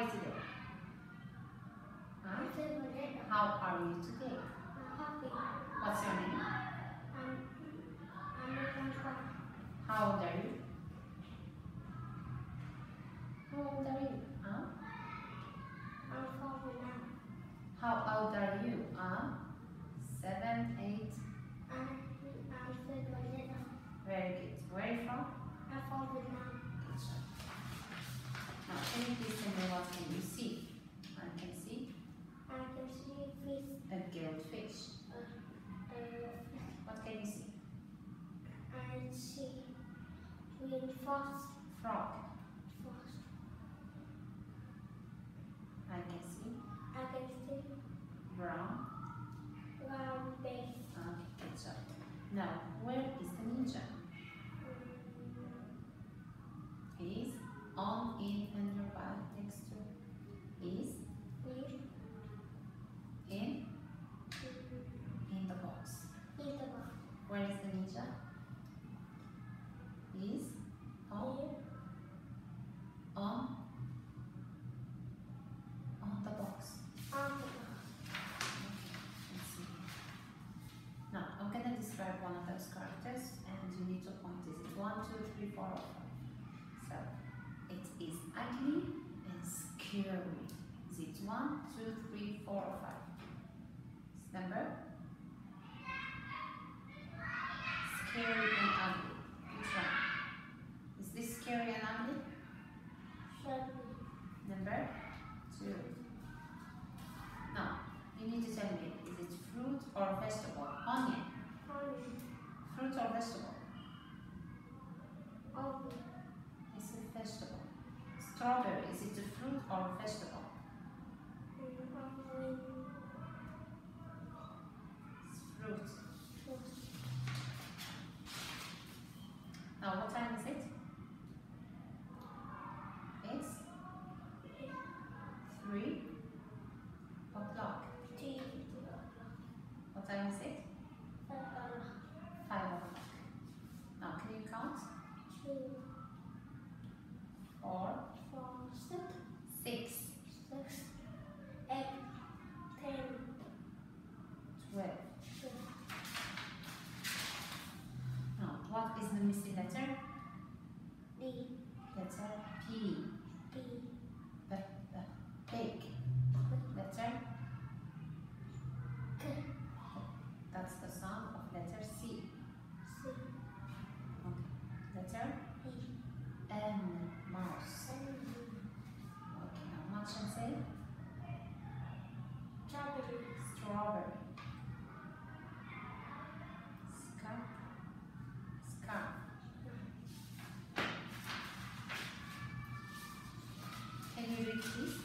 you today? Huh? I'm feeling good. How are you today? I'm happy. What's your name? I'm making fun. How old are you? How old are you? Huh? I'm 4 now. How old are you? 7, 8. I'm feeling good. Very good. Where are you from? I'm 4 now. Good job. Now, can you please tell me what can you see? I can see I can see fish. a goldfish. What can you see? I see green fox. Frog. Fox. I can see I can see brown. brown bear. Okay, good job. Now, where is the ninja? He's on, in, and your back next to. He's in the box. In the box. Where is the ninja? He's on the box. On the box. Let's see. Now, I'm gonna describe one of those characters, and you need to point. Is it 1, 2, 3, 4, or 5? So, it is ugly and scary. Is it 1, 2, 3, 4, or 5? Number? Scary and ugly. Which one? Is this scary and ugly? Number 2. Now, you need to tell me, is it fruit or vegetable? Onion. Fruit or vegetable? It's a vegetable. Strawberry, is it a fruit or vegetable? It's fruit. Now, what time is it? It's 3 o'clock. What time is it? 5 o'clock. Now, can you count? 4, 6, 12. Now, what is the missing letter? Letter P. Pig. Letter. That's the sound of letter C. Okay. Letter M. Mouse. Okay. Now, much and say strawberry. Scarf. Can you read this?